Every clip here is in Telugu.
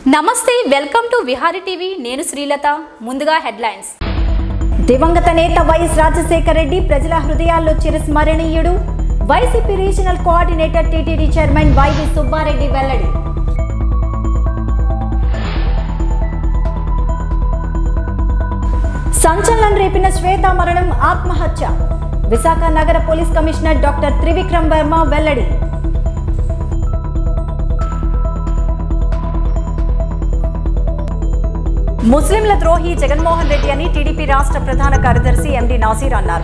నమస్తే వెల్కమ్ టు విహారీ టీవీ నేను శ్రీలత ముందుగా హెడ్లైన్స్ దివంగత నేత వైఎస్ రాజశేఖర రెడ్డి ప్రజల హృదయాల్లో చిరస్మరణీయుడు YCP regional coordinator TTD chairman Y సుబ్బారెడ్డి వెల్లడి సంచలనం రేపిన శ్వేత మరణం ఆత్మహత్య విశాఖ నగర police commissioner doctor Trivikram Varma వెల్లడి ముస్లింల ద్రోహి జగన్మోహన్ రెడ్డి అని టీడీపీ రాష్ట్ర ప్రధాన కార్యదర్శి ఎండి నాసీర్ అన్నారు.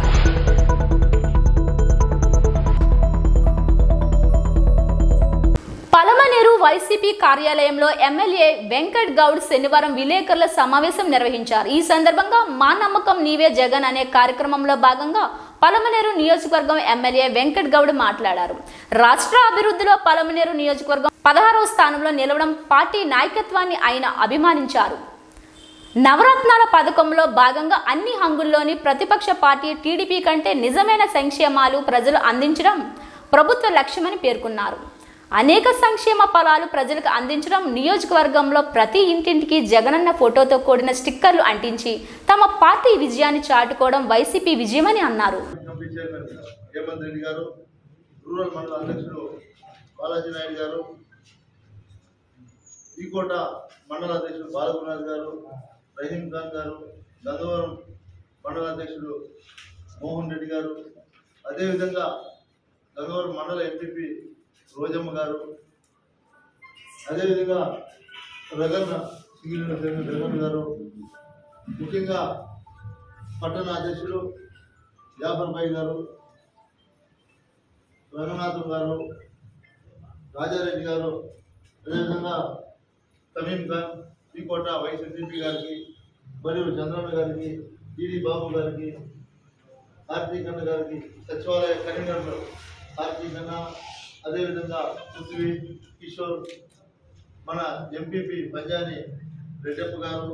పలమనేరు వైసీపీ కార్యాలయంలో ఎమ్మెల్యే వెంకట్ గౌడ్ శనివారం విలేకరుల సమావేశం నిర్వహించారు. ఈ సందర్భంగా మా నమ్మకం నీవే జగన్ అనే కార్యక్రమంలో భాగంగా పలమనేరు నియోజకవర్గం ఎమ్మెల్యే వెంకట్ గౌడ్ మాట్లాడారు. రాష్ట్ర అభివృద్ధిలో పలమనేరు నియోజకవర్గం 16వ స్థానంలో నిలవడం పార్టీ నాయకత్వాన్ని ఆయన అభిమానించారు. నవరత్నాల పథకంలో భాగంగా అన్ని హంగుల్లోని ప్రతిపక్ష పార్టీ టీడీపీ కంటే నిజమైన సంక్షేమాలు ప్రజలు అందించడం ప్రభుత్వ లక్ష్యమని పేర్కొన్నారు. అనేక సంక్షేమ ఫలాలు ప్రజలకు అందించడం, నియోజకవర్గంలో ప్రతి ఇంటింటికి జగనన్న ఫోటోతో కూడిన స్టిక్కర్లు అంటించి తమ పార్టీ విజయాన్ని చాటుకోవడం వైసీపీ విజయమని అన్నారు. రహీం ఖాన్ గారు, గంగవరం మండల అధ్యక్షుడు మోహన్ రెడ్డి గారు, అదేవిధంగా గంగవరం మండల ఎంపీపీ రోజమ్మ గారు, అదేవిధంగా రగన్న రగన్ గారు, ముఖ్యంగా పట్టణ అధ్యక్షుడు జాఫర్ భాయ్ గారు, రంగనాథం గారు, రాజారెడ్డి గారు, అదేవిధంగా తమీం ఖాన్, శ్రీకోట వైఎస్ఆర్సీపీ గారికి మరియు చంద్రన్న గారికి, టీడీ బాబు గారికి, కార్తీక్ అన్న గారికి, సచివాలయ కన్వీనర్ కార్తీక్ అన్న, అదేవిధంగా పృథ్వీ కిషోర్, మన ఎంపీపీ పంజాని రెడ్డప్ప గారు,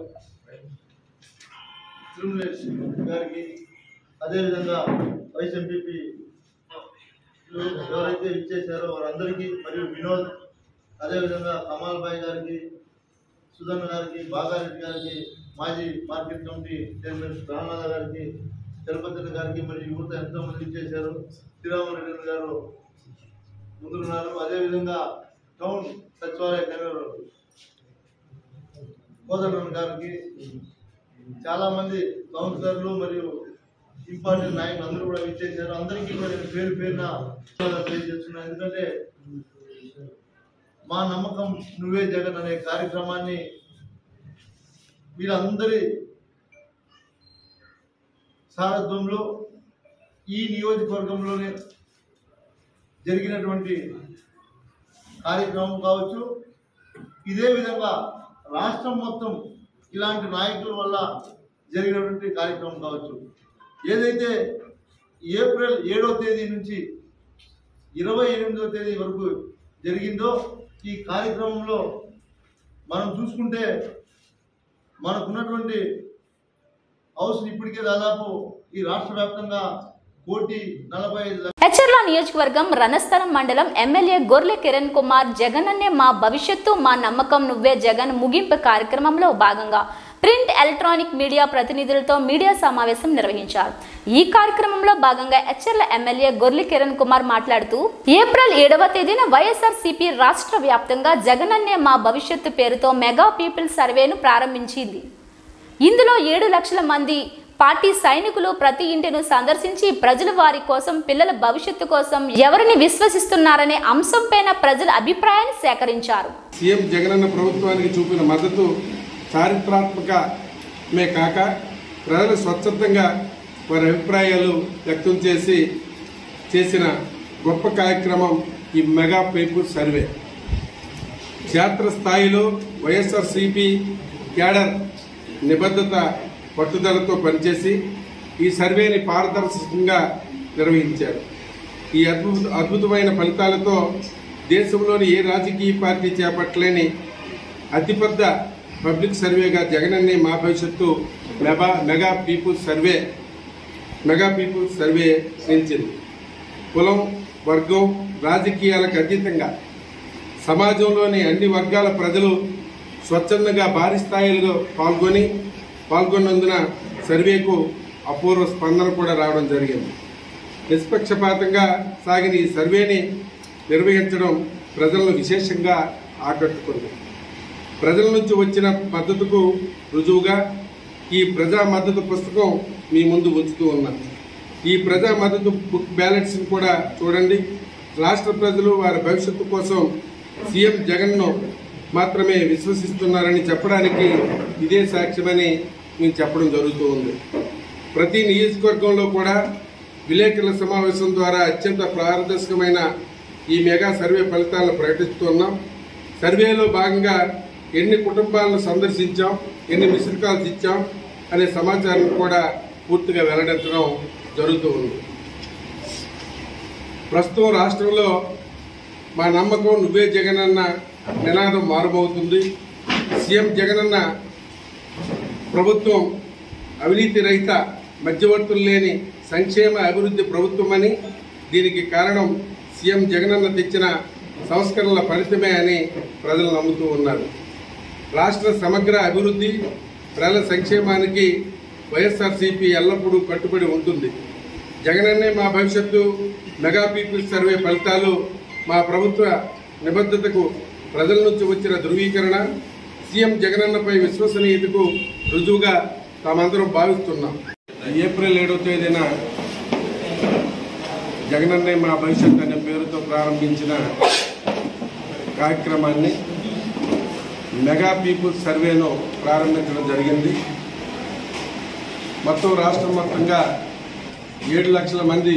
తిరుమలేష్ గారికి, అదేవిధంగా వైస్ ఎంపీపీ ఎవరైతే ఇచ్చేసారో వారందరికీ, మరియు వినోద్, అదేవిధంగా కమాల్ భాయ్ గారికి, సుధన్ గారికి, బాగారెడ్డి గారికి, మాజీ మార్కెట్ కమిటీ చైర్మన్ రామనాథ గారికి, తిరుపతి గారికి, మరియు యువత ఎంతోమంది ఇచ్చేశారు. శ్రీరామరెడ్డి గారు ముందున్నారు. అదేవిధంగా టౌన్ సచివాలయ కన్వీనర్ కోదండరామ్ గారికి, చాలామంది కౌన్సిలర్లు మరియు ఇంపార్టెంట్ నాయకులు అందరూ కూడా ఇచ్చేశారు. అందరికీ కూడా నేను పేరు పేరున తెలియజేస్తున్నాను. ఎందుకంటే మా నమ్మకం నువ్వే జగన్ అనే కార్యక్రమాన్ని వీరందరి సారథ్యంలో ఈ నియోజకవర్గంలోనే జరిగినటువంటి కార్యక్రమం కావచ్చు. ఇదే విధంగా రాష్ట్రం మొత్తం ఇలాంటి నాయకుల వల్ల జరిగినటువంటి కార్యక్రమం కావచ్చు. ఏదైతే ఏప్రిల్ 7వ తేదీ నుంచి 28వ తేదీ వరకు జరిగిందో ఈ కార్యక్రమంలో మనం చూసుకుంటే మనకున్నటువంటి హౌస్ ఇప్పటికే దాదాపు ఈ రాష్ట్ర వ్యాప్తంగా 1,45,00,000. హెచ్చర్ల నియోజకవర్గం రణస్థలం మండలం ఎమ్మెల్యే గొర్లె కిరణ్ కుమార్ జగనన్నే మా భవిష్యత్తు మా నమ్మకం నువ్వే జగన్ ముగింపు కార్యక్రమంలో భాగంగా ప్రింట్ ఎలక్ట్రానిక్ మీడియా ప్రతినిధులతో మీడియా సమావేశం నిర్వహించారు. ఈ కార్యక్రమంలో భాగంగా హెచ్చర్ల ఎమ్మెల్యే గొర్లె కిరణ్ కుమార్ మాట్లాడుతూ ఏప్రిల్ 7వ తేదీన వైఎస్ఆర్సీపీ రాష్ట్ర వ్యాప్తంగా జగనన్నే మా భవిష్యత్తు పేరుతో మెగా పీపుల్ సర్వేను ప్రారంభించింది. ఇందులో 7 లక్షల మంది పార్టీ సైనికులు ప్రతి ఇంటిని సందర్శించి ప్రజలు వారి కోసం, పిల్లల భవిష్యత్తు కోసం ఎవరిని విశ్వసిస్తున్నారనే అంశంపైన ప్రజల అభిప్రాయాన్ని సేకరించారు. సీఎం జగనన్న ప్రభుత్వానికి చూపిన మద్దతు చారిత్రాత్మకమే కాక ప్రజలు స్వచ్ఛందంగా వారి అభిప్రాయాలు వ్యక్తం చేసిన గొప్ప కార్యక్రమం ఈ మెగా పీపుల్ సర్వే. క్షేత్రస్థాయిలో వైఎస్ఆర్సీపీ క్యాడర్ నిబద్ధత పట్టుదలతో పనిచేసి ఈ సర్వేని పారదర్శకంగా నిర్వహించారు. ఈ అద్భుతమైన ఫలితాలతో దేశంలోని ఏ రాజకీయ పార్టీ చేపట్టలేని అతిపెద్ద పబ్లిక్ సర్వేగా జగనన్నే మా భవిష్యత్తు మెగా పీపుల్ సర్వే నిలిచింది. కులం, వర్గం, రాజకీయాలకు అతీతంగా సమాజంలోని అన్ని వర్గాల ప్రజలు స్వచ్ఛందంగా భారీ స్థాయిలో పాల్గొన్నందున సర్వేకు అపూర్వ స్పందన కూడా రావడం జరిగింది. నిష్పక్షపాతంగా సాగిన ఈ సర్వేని నిర్వహించడం ప్రజలను విశేషంగా ఆకట్టుకుంది. ప్రజల నుంచి వచ్చిన మద్దతుకు రుజువుగా ఈ ప్రజా మద్దతు పుస్తకం మీ ముందు ఉంచుతూ ఉన్నాను. ఈ ప్రజా మద్దతు బుక్ బ్యాలెట్స్ని కూడా చూడండి. రాష్ట్ర ప్రజలు వారి భవిష్యత్తు కోసం సీఎం జగన్ను మాత్రమే విశ్వసిస్తున్నారని చెప్పడానికి ఇదే సాక్ష్యమని నేను చెప్పడం జరుగుతూ ఉంది. ప్రతి నియోజకవర్గంలో కూడా విలేకరుల సమావేశం ద్వారా అత్యంత పారదర్శకమైన ఈ మెగా సర్వే ఫలితాలను ప్రకటిస్తున్నాం. సర్వేలో భాగంగా ఎన్ని కుటుంబాలను సందర్శించాం, ఎన్ని మిస్డ్ కాల్స్ ఇచ్చాం అనే సమాచారం కూడా పూర్తిగా వెల్లడించడం జరుగుతూ ఉంది. ప్రస్తుతం రాష్ట్రంలో మా నమ్మకం నువ్వే జగనన్న నినాదం మారుమవుతుంది. సీఎం జగనన్న ప్రభుత్వం అవినీతి రహిత, మధ్యవర్తులు లేని సంక్షేమ అభివృద్ధి ప్రభుత్వమని, దీనికి కారణం సీఎం జగనన్న తెచ్చిన సంస్కరణల ఫలితమే అని ప్రజలు నమ్ముతూ ఉన్నారు. రాష్ట్ర సమగ్ర అభివృద్ధి, ప్రజల సంక్షేమానికి వైఎస్ఆర్సీపీ ఎల్లప్పుడూ కట్టుబడి ఉంటుంది. జగనన్నే మా భవిష్యత్తు మెగా పీపుల్స్ సర్వే ఫలితాలు మా ప్రభుత్వ నిబద్ధతకు ప్రజల నుంచి వచ్చిన ధృవీకరణ, సీఎం జగనన్నపై విశ్వసనీయతకు రుజువుగా తామందరం భావిస్తున్నాం. ఏప్రిల్ 7వ తేదీన జగనన్నే మా భవిష్యత్తు అనే పేరుతో ప్రారంభించిన కార్యక్రమాన్ని మెగా పీపుల్స్ సర్వేను ప్రారంభించడం జరిగింది. మొత్తం రాష్ట్రం మొత్తంగా 7 లక్షల మంది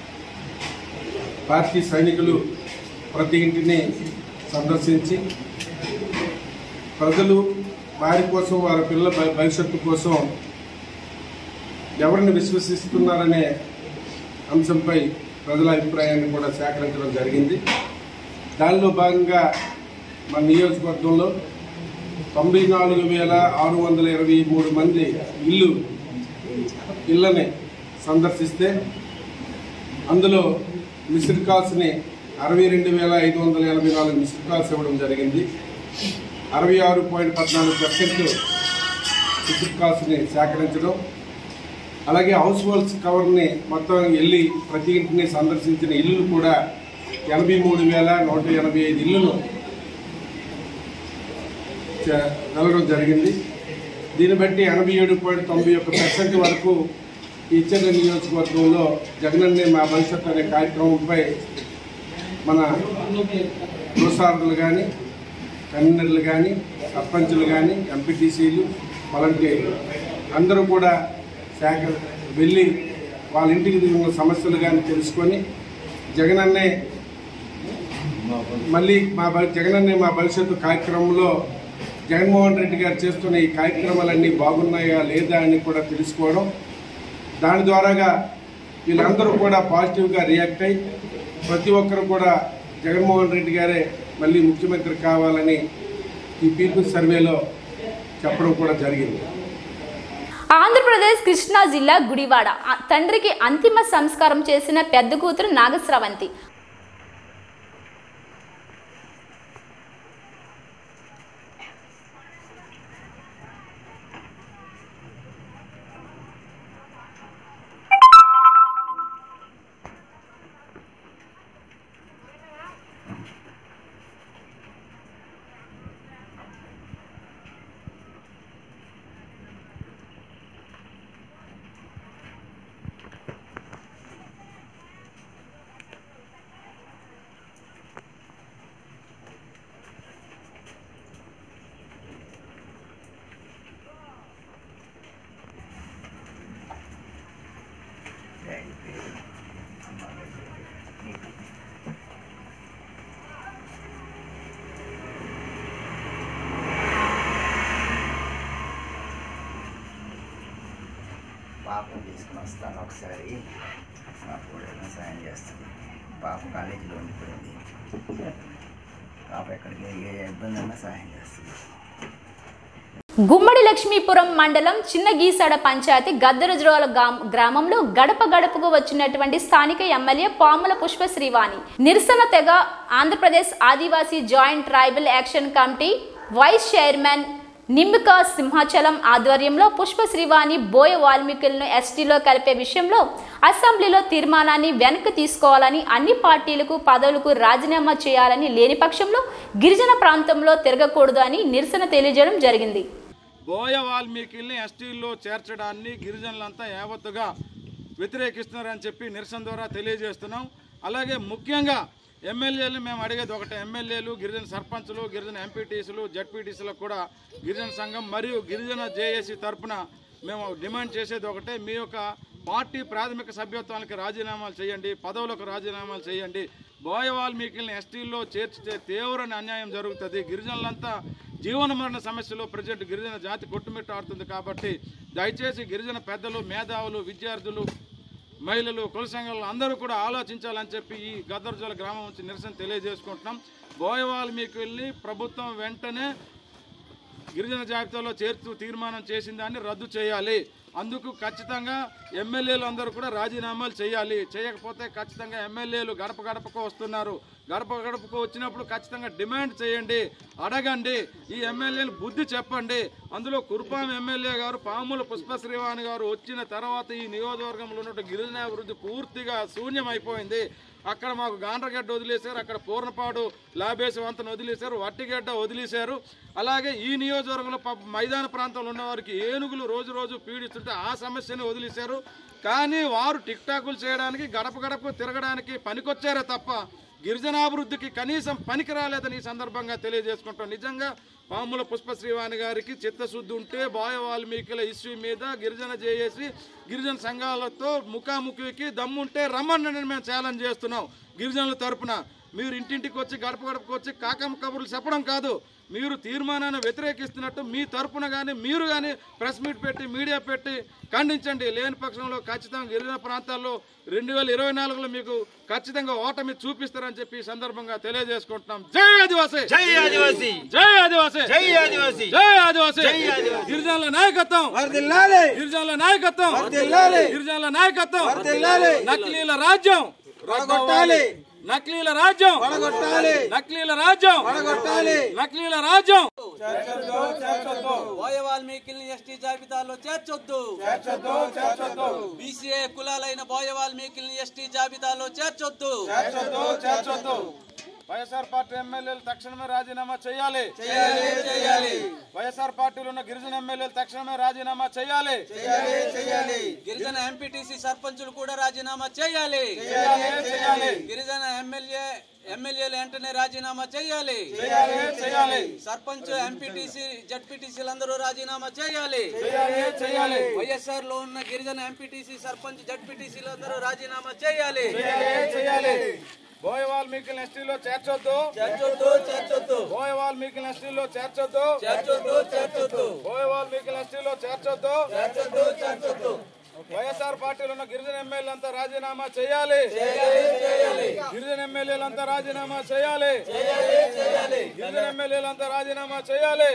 పార్టీ సైనికులు ప్రతి ఇంటిని సందర్శించి ప్రజలు వారి కోసం, వారి పిల్లల భవిష్యత్తు కోసం ఎవరిని విశ్వసిస్తున్నారనే అంశంపై ప్రజల అభిప్రాయాన్ని కూడా సేకరించడం జరిగింది. దానిలో భాగంగా మన నియోజకవర్గంలో 94,623 మంది ఇళ్ళని సందర్శిస్తే అందులో మిస్డ్ కాల్స్ని 62,584 మిస్డ్ కాల్స్ ఇవ్వడం జరిగింది. 66.14% మిస్డ్ కాల్స్ని సేకరించడం, అలాగే హౌస్ హోల్డ్స్ కవర్ని మొత్తం వెళ్ళి ప్రతి ఇంటిని సందర్శించిన ఇల్లులు కూడా 83,185 ఇళ్లను వెళ్ళడం జరిగింది. దీన్ని బట్టి 87.91% వరకు ఇచ్చిన నియోజకవర్గంలో జగనన్నే మా భవిష్యత్తు అనే కార్యక్రమంపై మన ప్రోత్సాహకులు కానీ, కన్వీనర్లు కానీ, సర్పంచులు కానీ, ఎంపీటీసీలు, వాలంటీర్లు అందరూ కూడా వెళ్ళి వాళ్ళ ఇంటికి ఉన్న సమస్యలు కానీ తెలుసుకొని జగనన్నే మా భవిష్యత్తు కార్యక్రమంలో జగన్మోహన్ రెడ్డి గారు చేస్తున్న ఈ కార్యక్రమాలన్నీ బాగున్నాయా లేదా అని కూడా తెలుసుకోవడం, దాని ద్వారాగా వీళ్ళందరూ కూడా పాజిటివ్గా రియాక్ట్ అయ్యి ప్రతి ఒక్కరు కూడా జగన్మోహన్ రెడ్డి గారే మళ్ళీ ముఖ్యమంత్రి కావాలని ఈ పీపుల్స్ సర్వేలో చెప్పడం కూడా జరిగింది. ఆంధ్రప్రదేశ్ కృష్ణా జిల్లా గుడివాడ తండ్రికి అంతిమ సంస్కారం చేసిన పెద్ద కూతురు నాగస్రవంతి. పాపను తీసుకుని వస్తాను ఒకసారి, నాకు కూడా సాయం చేస్తుంది. పాప కాలేజీలో ఉండిపోయింది, పాప ఎక్కడికి ఏ ఇబ్బంది అన్నా సాయం చేస్తుంది. గుమ్మడి లక్ష్మీపురం మండలం చిన్న గీసాడ పంచాయతీ గద్దరజ్రోల గ్రామంలో గడప గడపకు వచ్చినటువంటి స్థానిక ఎమ్మెల్యే పాముల పుష్ప శ్రీవాణి నిరసన తెగ Andhra Pradesh Adivasi joint tribal action committee vice chairman Nimmaka Simhachalam ఆధ్వర్యంలో పుష్ప శ్రీవాణి బోయ వాల్మీకులను ఎస్టీలో కలిపే విషయంలో అసెంబ్లీలో తీర్మానాన్ని వెనక్కి తీసుకోవాలని, అన్ని పార్టీలకు పదవులకు రాజీనామా చేయాలని, లేని పక్షంలో గిరిజన ప్రాంతంలో తిరగకూడదు అని నిరసన తెలియజేయడం జరిగింది. బోయ వాల్మీకుల్ని ఎస్టీల్లో చేర్చడాన్ని గిరిజనులంతా యావత్తుగా వ్యతిరేకిస్తున్నారని చెప్పి నిరసన ద్వారా తెలియజేస్తున్నాం. అలాగే ముఖ్యంగా ఎమ్మెల్యేలు మేము అడిగేది ఒకటే, ఎమ్మెల్యేలు, గిరిజన సర్పంచులు, గిరిజన ఎంపీటీసీలు, జడ్పీటీసీలకు కూడా గిరిజన సంఘం మరియు గిరిజన జేఏసీ తరఫున మేము డిమాండ్ చేసేది ఒకటే, మీ యొక్క పార్టీ ప్రాథమిక సభ్యత్వానికి రాజీనామాలు చేయండి, పదవులకు రాజీనామాలు చేయండి. బోయ వాల్మీకుల్ని ఎస్టీల్లో చేర్చితే తీవ్ర అన్యాయం జరుగుతుంది. గిరిజనులంతా జీవన మరణ సమస్యలో ప్రజెంట్ గిరిజన జాతి కొట్టుమిట్టాడుతుంది. కాబట్టి దయచేసి గిరిజన పెద్దలు, మేధావులు, విద్యార్థులు, మహిళలు, కుల సంఘాలు అందరూ కూడా ఆలోచించాలని చెప్పి ఈ గద్దర్జోల గ్రామం నుంచి నిరసన తెలియజేసుకుంటున్నాం. బోయ వాల్మీకుల్ని ప్రభుత్వం వెంటనే గిరిజన జాబితాలో చేర్చు తీర్మానం చేసిన దాన్ని రద్దు చేయాలి. అందుకు ఖచ్చితంగా ఎమ్మెల్యేలు అందరూ కూడా రాజీనామాలు చేయాలి. చేయకపోతే ఖచ్చితంగా ఎమ్మెల్యేలు గడప గడపకు వస్తున్నారు. గడప గడపకు వచ్చినప్పుడు ఖచ్చితంగా డిమాండ్ చేయండి, అడగండి, ఈ ఎమ్మెల్యేలు బుద్ధి చెప్పండి. అందులో కురుపాం ఎమ్మెల్యే గారు పాముల పుష్ప శ్రీవాణి గారు వచ్చిన తర్వాత ఈ నియోజకవర్గంలో ఉన్న గిరిజనాభివృద్ధి పూర్తిగా శూన్యమైపోయింది. అక్కడ మాకు గాండ్రగడ్డ వదిలేశారు, అక్కడ పూర్ణపాడు లాబేసి వంతను వదిలేశారు, వట్టిగడ్డ వదిలేశారు. అలాగే ఈ నియోజకవర్గంలో మైదాన ప్రాంతంలో ఉన్న వారికి ఏనుగులు రోజు రోజు పీడిస్తుంటే ఆ సమస్యను వదిలేశారు. కానీ వారు టిక్ టాకులు చేయడానికి, గడప గడపకు తిరగడానికి పనికొచ్చారే తప్ప గిరిజనాభివృద్ధికి కనీసం పనికి రాలేదని ఈ సందర్భంగా తెలియజేసుకుంటాం. నిజంగా పాముల పుష్ప శ్రీవాణి గారికి చిత్తశుద్ధి ఉంటే బోయ వాల్మీకుల ఇష్యూ మీద గిరిజన జేఏసీ, గిరిజన సంఘాలతో ముఖాముఖికి దమ్ముంటే రమ్మని మేము ఛాలెంజ్ చేస్తున్నాం. గిరిజనుల తరపున మీరు ఇంటింటికి వచ్చి గడప గడపకు వచ్చి కాకమ్మ కబుర్లు చెప్పడం కాదు, మీరు తీర్మానాన్ని వ్యతిరేకిస్తున్నట్టు మీ తరపున కానీ మీరు కానీ ప్రెస్ మీట్ పెట్టి, మీడియా పెట్టి ఖండించండి. లేని పక్షంలో ఖచ్చితంగా గిరిజన ప్రాంతాల్లో 2024లో మీకు ఖచ్చితంగా ఓటమి చూపిస్తారని చెప్పి ఈ సందర్భంగా తెలియజేసుకుంటున్నాం. జై ఆదివాసీ, జై ఆదివాసీ, జై ఆదివాసీ, జై ఆదివాసీ, జై ఆదివాసీ. గిరిజనుల నాయకత్వం వర్ధిల్లాలి, గిరిజనుల నాయకత్వం వర్ధిల్లాలి, గిరిజనుల నాయకత్వం వర్ధిల్లాలి. నకిలీల రాజ్యం పడగొట్టాలి, నకిలీల రాజ్యం పడగొట్టాలి, నకిలీల రాజ్యం పడగొట్టాలి, నకిలీల రాజ్యం. బోయ వాల్మీకుల్ని ఎస్టీ జాబితాలో చేర్చొద్దు, బీసీఏ కులాలైన బోయ వాల్మీకుల్ని ఎస్టీ జాబితాలో చేర్చొద్దు. వైఎస్ఆర్ పార్టీ ఎమ్మెల్యేలు తక్షణమే రాజీనామా చేయాలి. వైఎస్ఆర్ పార్టీలో ఉన్న గిరిజన ఎమ్మెల్యేలు తక్షణమే రాజీనామా చేయాలి. గిరిజన ఎంపీటీసీ సర్పంచులు కూడా రాజీనామా చేయాలి. గిరిజన ఎమ్మెల్యేలు వెంటనే రాజీనామా చేయాలి. సర్పంచ్, ఎంపీటీసీ, జడ్పీటీసీలందరూ రాజీనామా చేయాలి. వైఎస్ఆర్ లో ఉన్న గిరిజన ఎంపీటీసీ, సర్పంచ్, జడ్పీటీసీలందరూ రాజీనామా చేయాలి. బోయ వాల్మీకుల ఎస్టీలో చేర్చొద్దు, బోయ వాల్మీకుల ఎస్టీలో చేర్చొద్దు, బోయ వాల్మీకుల ఎస్టీలో చేర్చొద్దు. వైఎస్ఆర్ పార్టీలో ఉన్న గిరిజన ఎమ్మెల్యేలంతా రాజీనామా చేయాలి. గిరిజన ఎమ్మెల్యేలంతా రాజీనామా చేయాలి. గిరిజన ఎమ్మెల్యేలంతా రాజీనామా చేయాలి.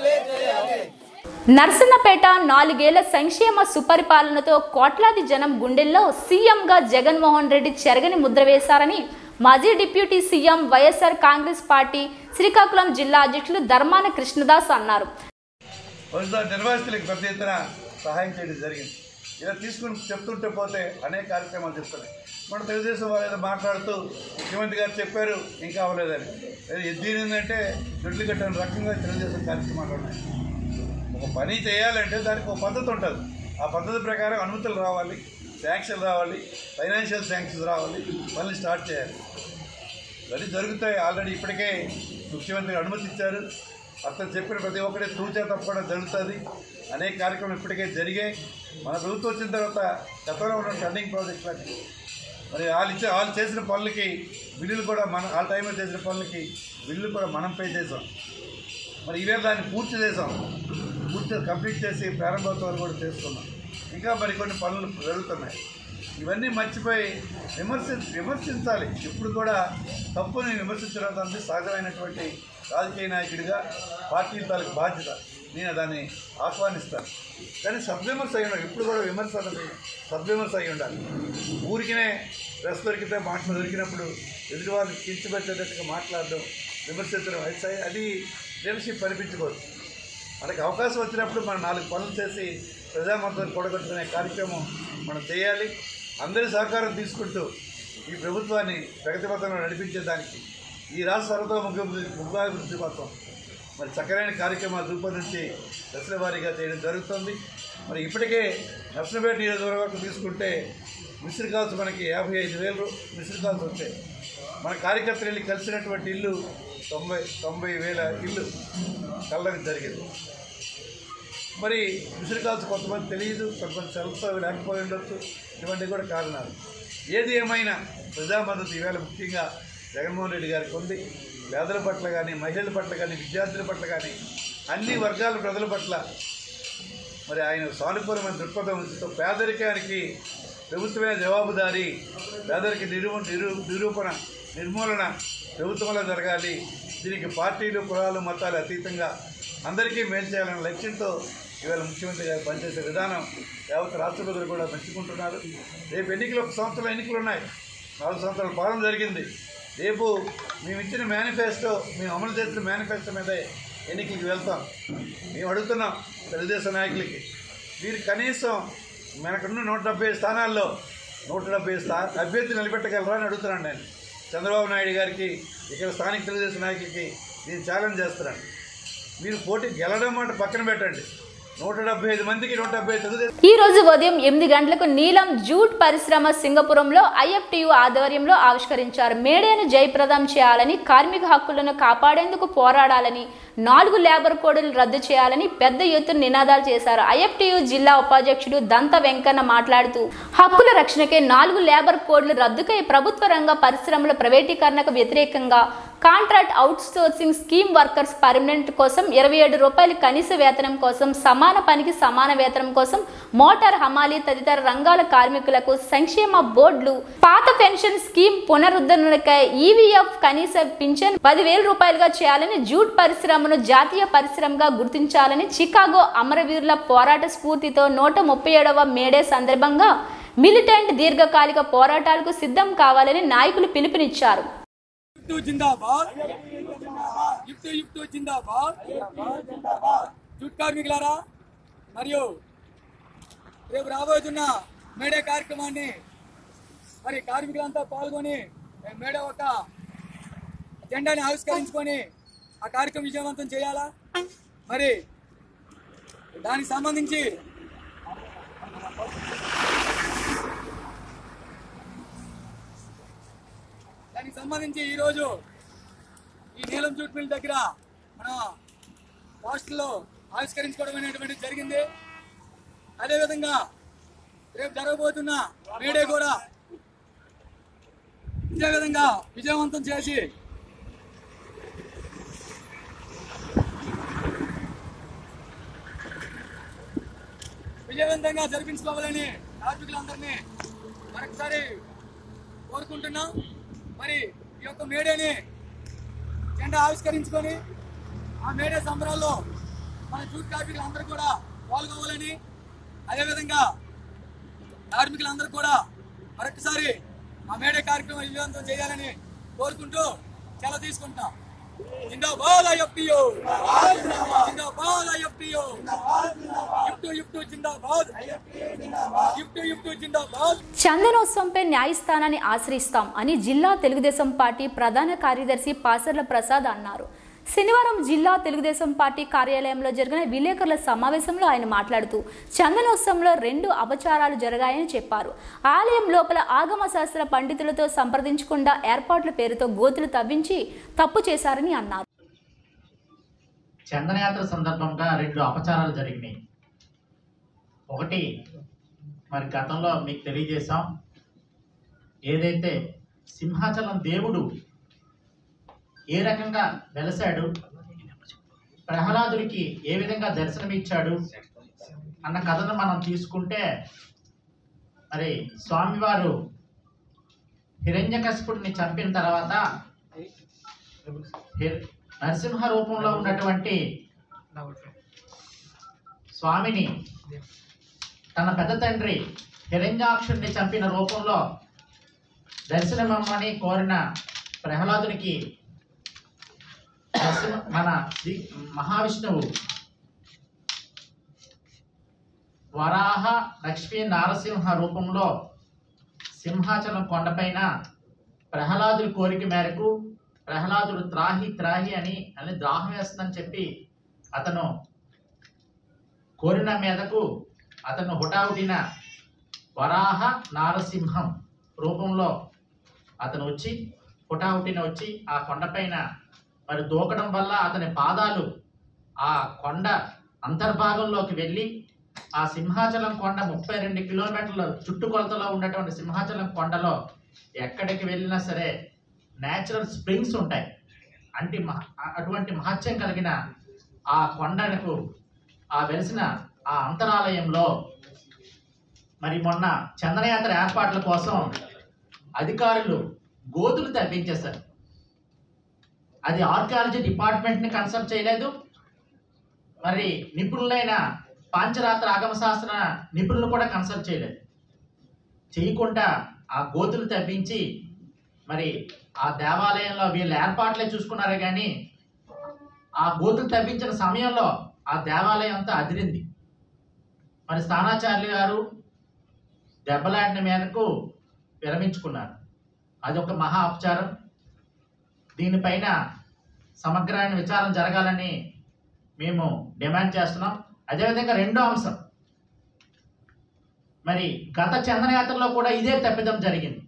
నర్సన్నపేట 4 ఏళ్ల సంక్షేమ సుపరిపాలనతో కోట్లాది జనం గుండెల్లో సీఎంగా జగన్మోహన్ రెడ్డి చెరగని ముద్ర వేశారని మాజీ deputy CM YSR Congress party Srikakulam జిల్లా అధ్యక్షులు ధర్మాన కృష్ణదాస్ అన్నారు. నిర్వాసితులకు పెద్ద ఎత్తున సహాయం చేయడం జరిగింది. ఇలా తీసుకుని చెప్తుంటే పోతే అనేక కార్యక్రమాలు చెప్తున్నాయి. మన తెలుగుదేశం వాళ్ళు ఏదో మాట్లాడుతూ ముఖ్యమంత్రి గారు చెప్పారు ఇంకా అవ్వలేదని. దీని ఏంటంటే దొడ్లు కట్టిన రకంగా తెలుగుదేశం కార్యక్రమాలు ఉన్నాయి. ఒక పని చేయాలంటే దానికి ఒక పద్ధతి ఉంటుంది. ఆ పద్ధతి ప్రకారం అనుమతులు రావాలి, శాంక్షన్ రావాలి, ఫైనాన్షియల్ శాంక్షన్స్ రావాలి, పనులు స్టార్ట్ చేయాలి. ఇవన్నీ జరుగుతాయి. ఆల్రెడీ ఇప్పటికే ముఖ్యమంత్రి అనుమతి ఇచ్చారు. అతను చెప్పిన ప్రతి ఒక్కటి తూచా తప్పకుండా జరుగుతుంది. అనేక కార్యక్రమాలు ఇప్పటికే జరిగాయి. మన ప్రభుత్వం వచ్చిన తర్వాత గతంలో ఉన్న పెండింగ్ ప్రాజెక్టులకి మరి వాళ్ళు చేసిన పనులకి బిల్లులు కూడా వాళ్ళ టైంలో చేసిన పనులకి బిల్లులు కూడా మనం పే చేసాం. మరి ఇవే దాన్ని పూర్తి కంప్లీట్ చేసి ప్రారంభోత్సవాలు కూడా చేసుకున్నాం. ఇంకా మరి కొన్ని పనులు జరుగుతున్నాయి. ఇవన్నీ మర్చిపోయి విమర్శించాలి. ఇప్పుడు కూడా తప్పుని విమర్శించడం అనేది సహజమైనటువంటి రాజకీయ నాయకుడిగా పార్టీ తాలూకు బాధ్యత. నేను దాన్ని ఆహ్వానిస్తాను. కానీ సద్విమర్శ అయి ఉండాలి. ఇప్పుడు కూడా విమర్శ సద్విమర్శ అయి ఉండాలి. ఊరికినే ప్రెస్ దొరికితే మాటలు దొరికినప్పుడు ఎదుటి వాళ్ళకి కించబెట్టేటట్టుగా మాట్లాడడం, విమర్శించడం అది లీడర్షిప్ అనిపించుకోవచ్చు. మనకి అవకాశం వచ్చినప్పుడు మనం 4 పనులు చేసి ప్రజామద్దతును కూడగట్టుకునే కార్యక్రమం మనం చేయాలి. అందరి సహకారం తీసుకుంటూ ఈ ప్రభుత్వాన్ని ప్రగతిపథంలో నడిపించేదానికి ఈ రాష్ట్ర సర్వతోముఖాభివృద్ధి కోసం మరి చక్కనైన కార్యక్రమాలు రూపొందించి దశల వారీగా చేయడం జరుగుతుంది. మరి ఇప్పటికే నర్సంపేట నియోజకవర్గం తీసుకుంటే మిస్డ్ కాల్స్ మనకి 55,000 మిస్డ్ కాల్స్ వచ్చాయి. మన కార్యకర్తలు వెళ్ళి కలిసినటువంటి ఇల్లు 90,000 ఇల్లు కలడం జరిగింది. మరి మిస్డ్ కాల్స్ కొంతమంది తెలియదు, కొంతమంది సెల్ఫ్తో లేకపోయి ఉండొచ్చు. ఇవన్నీ కూడా కారణాలు. ఏది ఏమైనా ప్రజా మద్దతు ఈవేళ ముఖ్యంగా జగన్మోహన్ రెడ్డి గారికి ఉంది. పేదల పట్ల కానీ, మహిళల పట్ల కానీ, విద్యార్థుల పట్ల కానీ, అన్ని వర్గాల ప్రజల పట్ల మరి ఆయన సానుకూలమైన దృక్పథం ఉంచుతూ పేదరికానికి ప్రభుత్వమే జవాబుదారీ, పేదరిక నిర్మూలన ప్రభుత్వంలో జరగాలి, దీనికి పార్టీలు కులాలు మతాలు అతీతంగా అందరికీ మేలు చేయాలనే లక్ష్యంతో ఇవాళ ముఖ్యమంత్రి గారు పనిచేసే విధానం యావత్ రాష్ట్ర ప్రజలు కూడా మెచ్చుకుంటున్నారు. రేపు ఎన్నికలు 1 సంవత్సరంలో ఎన్నికలు ఉన్నాయి. 4 సంవత్సరాల పాలన జరిగింది. రేపు మేము ఇచ్చిన మేనిఫెస్టో, మేము అమలు చేసిన మేనిఫెస్టో మీదే ఎన్నికలకి వెళ్తాం. మేము అడుగుతున్నాం తెలుగుదేశం నాయకులకి, మీరు కనీసం మనకున్న 170 స్థానాల్లో 170 అభ్యర్థి నిలబెట్టగలరా అని అడుగుతున్నాను నేను. చంద్రబాబు నాయుడు గారికి, ఇక్కడ స్థానిక తెలుగుదేశం నాయకులకి నేను ఛాలెంజ్ చేస్తున్నాను. మీరు పోటీ గెలడం మాట పక్కన పెట్టండి, 175 మందికి 170 తెలుగుదేశం. ఈ రోజు ఉదయం 8 గంటలకు నీలం జూట్ పరిశ్రమ సింగపురంలో IFTU ఆధ్వర్యంలో ఆవిష్కరించారు. మేడేను జయప్రదం చేయాలని, కార్మిక హక్కులను కాపాడేందుకు పోరాడాలని, 4 లేబర్ కోడ్లు రద్దు చేయాలని పెద్ద ఎత్తున నినాదాలు చేశారు. IFTU జిల్లా ఉపాధ్యక్షుడు దంత వెంకన్న మాట్లాడుతూ, హక్కుల రక్షణకే 4 లేబర్ కోడ్లు రద్దుకై ప్రభుత్వ రంగ పరిశ్రమల ప్రైవేటీకరణకు వ్యతిరేకంగా contract outsourcing scheme workers permanent కోసం 27 రూపాయల కనీస వేతనం కోసం, సమాన పనికి సమాన వేతనం కోసం, మోటార్ హమాలీ తదితర రంగాల కార్మికులకు సంక్షేమ బోర్డులు, పాత పెన్షన్ స్కీమ్ పునరుద్ధరణకై EVF కనీస పింఛన్ 10,000 రూపాయలుగా చేయాలని, జూట్ పరిశ్రమను జాతీయ పరిశ్రమగా గుర్తించాలని, చికాగో అమరవీరుల పోరాట స్ఫూర్తితో 137వ మేడే సందర్భంగా మిలిటెంట్ దీర్ఘకాలిక పోరాటాలకు సిద్ధం కావాలని నాయకులు పిలుపునిచ్చారు. జిందాబాద్, యుక్తు జిందాబాద్. జూట్ కార్మికులారా, మరియు రేపు రాబోతున్న మేడే కార్యక్రమాన్ని మరి కార్మికులంతా పాల్గొని మేడే ఒక జెండాని ఆవిష్కరించుకొని ఆ కార్యక్రమం విజయవంతం చేయాలా. మరి దానికి సంబంధించి ఈరోజు ఈ నీలం జూట్ మిల్ దగ్గర మన పోస్టుల్లో ఆవిష్కరించుకోవడం అనేటువంటిది జరిగింది. అదేవిధంగా రేపు జరగబోతున్న మేడే కూడా ఇదే విధంగా విజయవంతం చేసి విజయవంతంగా జరిపించుకోవాలని కార్మికులందరినీ మరొకసారి కోరుకుంటున్నాం. మరి ఈ యొక్క మేడేని జెండా ఆవిష్కరించుకొని ఆ మేడే సంబరాల్లో మన జూట్ కార్మికులందరూ కూడా పాల్గొవాలని, అదేవిధంగా కార్మికులందరూ కూడా మరొకసారి ఆ మేడే కార్యక్రమం విజయవంతం చేయాలని కోరుకుంటూ సెలవు తీసుకుంటాం. జిందాబాద్ IFTU, జిందాబాద్ IFTU, యుక్తు జిందాబాద్, యుక్తు జిందాబాద్. చందనోత్సవంపై న్యాయస్థానాన్ని ఆశ్రయిస్తాం అని జిల్లా తెలుగుదేశం పార్టీ ప్రధాన కార్యదర్శి పాసర్ల ప్రసాద్ అన్నారు. శనివారం జిల్లా తెలుగుదేశం పార్టీ కార్యాలయంలో జరిగిన విలేకరుల సమావేశంలో ఆయన మాట్లాడుతూ, చందనోత్సవంలో 2 అపచారాలు జరిగాయని చెప్పారు. ఆలయం లోపల ఆగమ శాస్త్ర పండితులతో సంప్రదించకుండా ఏర్పాట్ల పేరుతో గోతులు తవ్వించి తప్పు చేశారని అన్నారు. చందనయాత్ర సందర్భంగా 2 అపచారాలు జరిగినాయి. ఒకటి, మరి గతంలో మీకు తెలియజేశాం, ఏదైతే సింహాచలం దేవుడు ఏ రకంగా వెలసాడు, ప్రహ్లాదుడికి ఏ విధంగా దర్శనమిచ్చాడు అన్న కథను మనం తీసుకుంటే, మరి స్వామివారు హిరణ్యకశిపుడిని చంపిన తర్వాత నరసింహ రూపంలో ఉన్నటువంటి స్వామిని తన పెద్ద తండ్రి హిరణ్యాక్షుడిని చంపిన రూపంలో దర్శనమని కోరిన ప్రహ్లాదునికి మన మహావిష్ణువు వరాహ లక్ష్మీ నారసింహ రూపంలో సింహాచలం కొండపైన ప్రహ్లాదుడి కోరిక మేరకు ప్రహ్లాదుడు త్రాహి అని దాహం వేస్తుందని చెప్పి అతను కోరిన మీదకు అతను హుటాహుటిన వరాహ నారసింహం రూపంలో అతను హుటాహుటిన వచ్చి ఆ కొండపైన మరి దూకడం వల్ల అతని పాదాలు ఆ కొండ అంతర్భాగంలోకి వెళ్ళి ఆ సింహాచలం కొండ 32 కిలోమీటర్ల చుట్టుకొలతలో ఉన్నటువంటి సింహాచలం కొండలో ఎక్కడికి వెళ్ళినా సరే న్యాచురల్ స్ప్రింగ్స్ ఉంటాయి. అటువంటి మహత్యం కలిగిన ఆ కొండకు ఆ వెలిసిన ఆ అంతరాలయంలో మరి మొన్న చందనయాత్ర ఏర్పాట్ల కోసం అధికారులు గోతులు తవ్వించేశారు. అది ఆర్కియాలజీ డిపార్ట్మెంట్ని కన్సల్ట్ చేయలేదు, మరి నిపుణులైన పాంచరాత్ర ఆగమ శాస్త్ర నిపుణులు కూడా కన్సల్ట్ చేయకుండా ఆ గోతులు తవ్వించి మరి ఆ దేవాలయంలో వీళ్ళ ఏర్పాట్లే చూసుకున్నారే కానీ ఆ గోతులు తవ్వించిన సమయంలో ఆ దేవాలయం అంతా అదిరింది. మరి స్థానాచార్యులు గారు దెబ్బలాడిన మేరకు విరమించుకున్నారు. అది ఒక మహా అపచారం. దీనిపైన సమగ్రమైన విచారం జరగాలని మేము డిమాండ్ చేస్తున్నాం. అదేవిధంగా రెండో అంశం, మరి గత చందనయాత్రలో కూడా ఇదే తప్పిదం జరిగింది.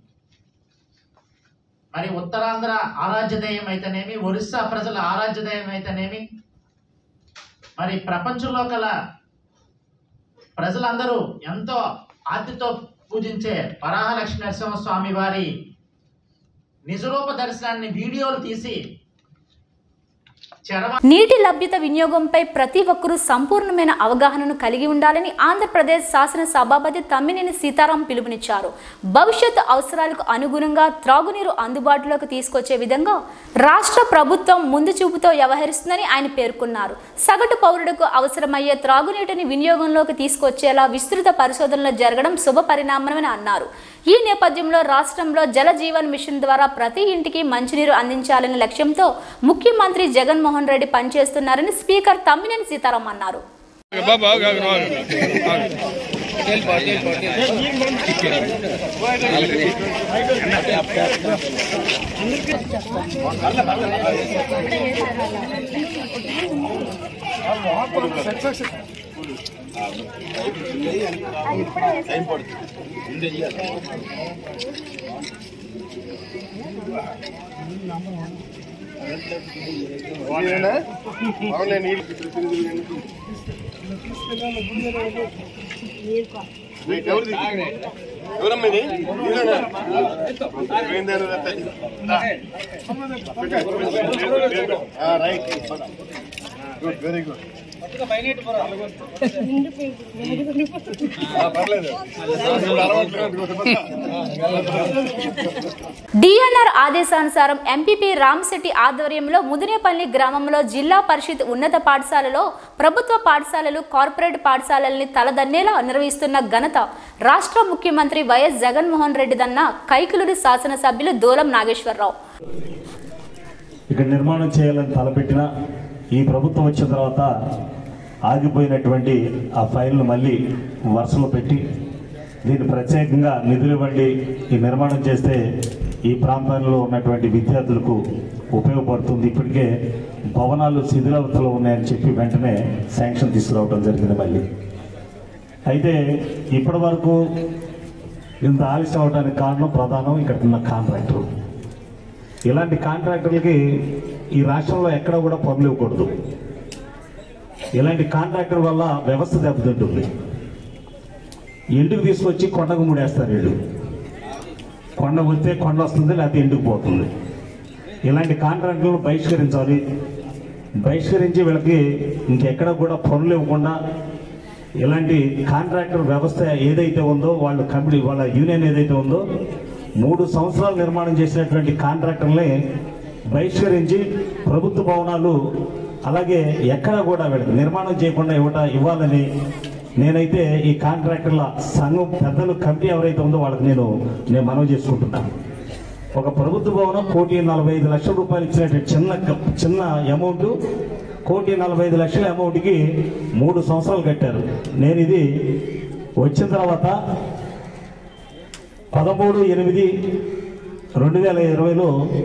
మరి ఉత్తరాంధ్ర ఆరాధ్యదయం అయితేనేమి, ఒరిస్సా ప్రజల ఆరాధ్యదయం అయితేనేమి, మరి ప్రపంచంలో కల ప్రజలందరూ ఎంతో ఆర్తితో పూజించే వరాహలక్ష్మీ నరసింహస్వామి వారి నిజరూప దర్శనాన్ని వీడియోలు తీసి నీటి లభ్యత వినియోగంపై ప్రతి ఒక్కరూ సంపూర్ణమైన అవగాహనను కలిగి ఉండాలని ఆంధ్రప్రదేశ్ శాసన సభాపతి తమ్మినేని సీతారాం పిలుపునిచ్చారు. భవిష్యత్ అవసరాలకు అనుగుణంగా త్రాగునీరు అందుబాటులోకి తీసుకొచ్చే విధంగా రాష్ట్ర ప్రభుత్వం ముందు చూపుతో వ్యవహరిస్తుందని ఆయన పేర్కొన్నారు. సగటు పౌరుడికి అవసరమయ్యే త్రాగునీటిని వినియోగంలోకి తీసుకొచ్చేలా విస్తృత పరిశోధనలు జరగడం శుభ పరిణామమని అన్నారు. ఈ నేపథ్యంలో రాష్ట్రంలో జల జీవన్ మిషన్ ద్వారా ప్రతి ఇంటికి మంచినీరు అందించాలనే లక్ష్యంతో ముఖ్యమంత్రి జగన్మోహన్ రెడ్డి పనిచేస్తున్నారని స్పీకర్ తమ్మినేని సీతారాం అన్నారు. Very good. డిఎన్ఆర్ ఆదేశానుసారం ఎంపీపీ రామశెట్టి ఆధ్వర్యంలో ముదినేపల్లి గ్రామంలో జిల్లా పరిషత్ ఉన్నత పాఠశాలలో ప్రభుత్వ పాఠశాలలు కార్పొరేట్ పాఠశాలల్ని తలదన్నేలా నిర్వహిస్తున్న ఘనత రాష్ట్ర ముఖ్యమంత్రి వైఎస్ జగన్మోహన్ రెడ్డిదన్న కైకలూరు శాసనసభ్యులు దూలం నాగేశ్వరరావు. ఇక్కడ నిర్మాణం చేయాలని తలపెట్టిన ఈ ప్రభుత్వం వచ్చిన తర్వాత ఆగిపోయినటువంటి ఆ ఫైల్ను మళ్ళీ వరుసలో పెట్టి దీన్ని ప్రత్యేకంగా నిధులు ఇవ్వండి, ఈ నిర్మాణం చేస్తే ఈ ప్రాంతంలో ఉన్నటువంటి విద్యార్థులకు ఉపయోగపడుతుంది, ఇప్పటికే భవనాలు శిథిలావస్థలో ఉన్నాయని చెప్పి వెంటనే శాంక్షన్ తీసుకురావడం జరిగింది. మళ్ళీ అయితే ఇప్పటి వరకు ఇంత ఆలస్యం అవడానికి కారణం ప్రధానం ఇక్కడ ఉన్న కాంట్రాక్టర్. ఇలాంటి కాంట్రాక్టర్లకి ఈ రాష్ట్రంలో ఎక్కడ కూడా పనులు ఇవ్వకూడదు. ఇలాంటి కాంట్రాక్టర్ వల్ల వ్యవస్థ దెబ్బతింటుంది. ఎండుకు తీసుకొచ్చి కొండకు ముడేస్తారు. వీళ్ళు కొండ వస్తే కొండ వస్తుంది, లేకపోతే ఎండుకు పోతుంది. ఇలాంటి కాంట్రాక్టర్లను బహిష్కరించాలి. బహిష్కరించి వీళ్ళకి ఇంకెక్కడ కూడా పనులు ఇవ్వకుండా ఇలాంటి కాంట్రాక్టర్ వ్యవస్థ ఏదైతే ఉందో వాళ్ళ కంపెనీ వాళ్ళ యూనియన్ ఏదైతే ఉందో 3 సంవత్సరాలు నిర్మాణం చేసినటువంటి కాంట్రాక్టర్ని బహిష్కరించి ప్రభుత్వ భవనాలు అలాగే ఎక్కడ కూడా వీళ్ళకి నిర్మాణం చేయకుండా ఇవ్వాలని నేనైతే ఈ కాంట్రాక్టర్ల సంఘం పెద్దలు కమిటీ ఎవరైతే ఉందో వాళ్ళకి నేను మనవి చేసుకుంటున్నాను. ఒక ప్రభుత్వ భవనం 1,45,00,000 రూపాయలు ఇచ్చినటువంటి చిన్న అమౌంట్ 1,45,00,000 అమౌంట్కి 3 సంవత్సరాలు కట్టారు. నేను ఇది వచ్చిన తర్వాత 13/8/2020లో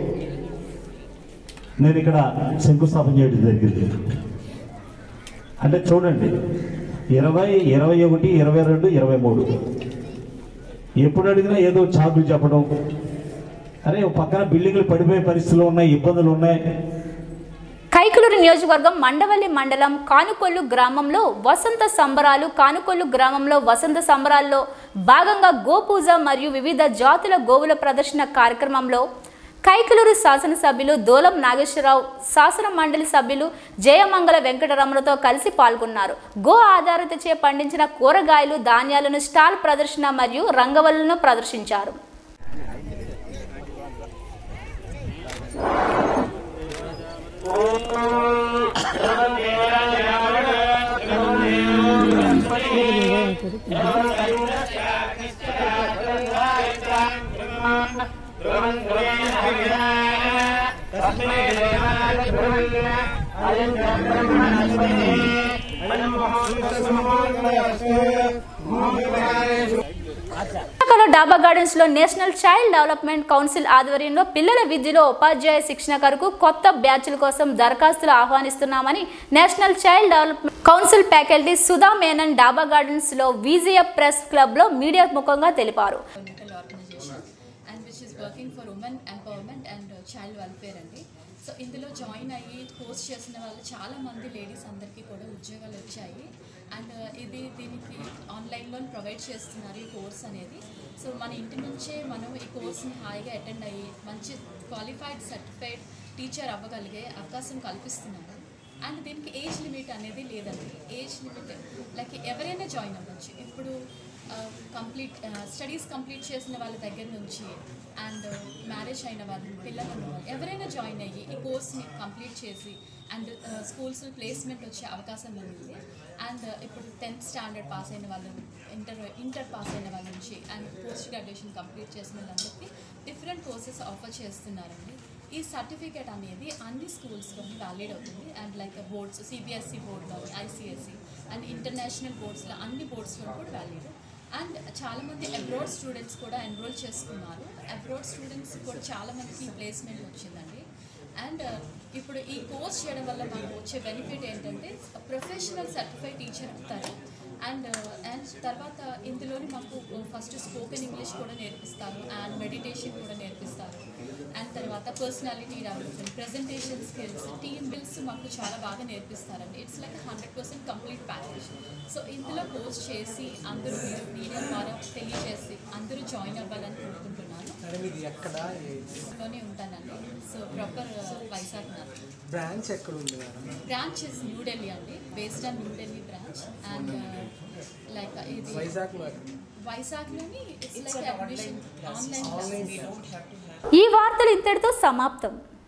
నేను ఇక్కడ శంకుస్థాపన చేయడం జరిగింది. అంటే చూడండి 20, 21, 22, 23 ఎప్పుడు అడిగినా ఏదో చాకులు చెప్పడం, అరే పక్కన బిల్డింగ్లు పడిపోయే పరిస్థితులు ఉన్నాయి, ఇబ్బందులు ఉన్నాయి. కైకలూరు నియోజకవర్గం మండవల్లి మండలం కానుకొల్లు గ్రామంలో వసంత సంబరాల్లో భాగంగా గోపూజ మరియు వివిధ జాతుల గోవుల ప్రదర్శన కార్యక్రమంలో కైకలూరు శాసనసభ్యులు దోలం నాగేశ్వరరావు, శాసన మండలి సభ్యులు జయమంగళ వెంకటరమణతో కలిసి పాల్గొన్నారు. గో ఆధారితచే పండించిన కూరగాయలు, ధాన్యాలను స్టాల్ ప్రదర్శన మరియు రంగవల్లులను ప్రదర్శించారు. డాబా గార్డెన్స్ లో నేషనల్ చైల్డ్ డెవలప్మెంట్ కౌన్సిల్ ఆధ్వర్యంలో పిల్లల విద్యలో ఉపాధ్యాయ శిక్షణ కొరకు కొత్త బ్యాచ్ల కోసం దరఖాస్తులు ఆహ్వానిస్తున్నామని national child development council faculty Sudha Menon Daba gardens లో విజిఎఫ్ ప్రెస్ క్లబ్ లో మీడియా ముఖంగా తెలిపారు. సో ఇందులో జాయిన్ అయ్యి కోర్స్ చేసిన వాళ్ళు చాలామంది లేడీస్ అందరికీ కూడా ఉద్యోగాలు వచ్చాయి. అండ్ దీనికి ఆన్లైన్లో ప్రొవైడ్ చేస్తున్నారు ఈ కోర్స్ అనేది. సో మన ఇంటి నుంచే మనం ఈ కోర్స్ని హాయిగా అటెండ్ అయ్యి మంచి క్వాలిఫైడ్ సర్టిఫైడ్ టీచర్ అవ్వగలిగే అవకాశం కల్పిస్తున్నారు. అండ్ దీనికి ఏజ్ లిమిట్ అనేది లేదండి. ఏజ్ లిమిట్ లైక్ ఎవరైనా జాయిన్ అవ్వచ్చు. ఇప్పుడు స్టడీస్ కంప్లీట్ చేసిన వాళ్ళ దగ్గర నుంచి అండ్ మ్యారేజ్ అయిన వాళ్ళు, పిల్లలు ఉన్న వాళ్ళు ఎవరైనా జాయిన్ అయ్యి ఈ కోర్స్ని కంప్లీట్ చేసి అండ్ స్కూల్స్ ప్లేస్మెంట్ వచ్చే అవకాశం ఉంది. అండ్ ఇప్పుడు 10th స్టాండర్డ్ పాస్ అయిన వాళ్ళు, ఇంటర్ పాస్ అయిన వాళ్ళ నుంచి అండ్ పోస్ట్ గ్రాడ్యుయేషన్ కంప్లీట్ చేసిన వాళ్ళందరికీ డిఫరెంట్ కోర్సెస్ ఆఫర్ చేస్తున్నారండి. ఈ సర్టిఫికేట్ అనేది అన్ని స్కూల్స్లోని వ్యాలిడ్ అవుతుంది. అండ్ లైక్ బోర్డ్స్, సిబిఎస్ఈ బోర్డులో, ఐసిఎస్ఈ అండ్ ఇంటర్నేషనల్ బోర్డ్స్లో అన్ని బోర్డ్స్లో కూడా వ్యాలిడ్. అండ్ చాలామంది అబ్రాడ్ స్టూడెంట్స్ కూడా ఎన్రోల్ చేసుకున్నారు. అబ్రాడ్ స్టూడెంట్స్ కూడా చాలామందికి ప్లేస్మెంట్ వచ్చిందండి. అండ్ ఇప్పుడు ఈ కోర్స్ చేయడం వల్ల మనకు వచ్చే బెనిఫిట్ ఏంటంటే ప్రొఫెషనల్ సర్టిఫైడ్ టీచర్ అవుతారు. అండ్ తర్వాత ఇందులోని మాకు ఫస్ట్ స్పోకెన్ ఇంగ్లీష్ కూడా నేర్పిస్తారు అండ్ మెడిటేషన్ కూడా నేర్పిస్తారు. అండ్ తర్వాత personality development, presentation skills, team builds మాకు చాలా బాగా నేర్పిస్తారండి. It's like 100% complete package. So ఇందులో కోర్స్ చేసి అందరూ మీడియా ద్వారా తెలియజేసి అందరూ జాయిన్ అవ్వాలని కోరుకుంటున్నాను. లోనే ఉంటానండి. సో ప్రాపర్ వైజాగ్ నాది. బ్రాంచ్ ఎక్కడ ఉంది? బ్రాంచ్ ఇస్ న్యూఢిల్లీ అండి, based on New Delhi branch. And like ఇది వైజాగ్లోని ఇట్స్ లైక్ అడ్మిషన్ ఆన్లైన్. ఈ వార్తలు ఇంతటితో సమాప్తం.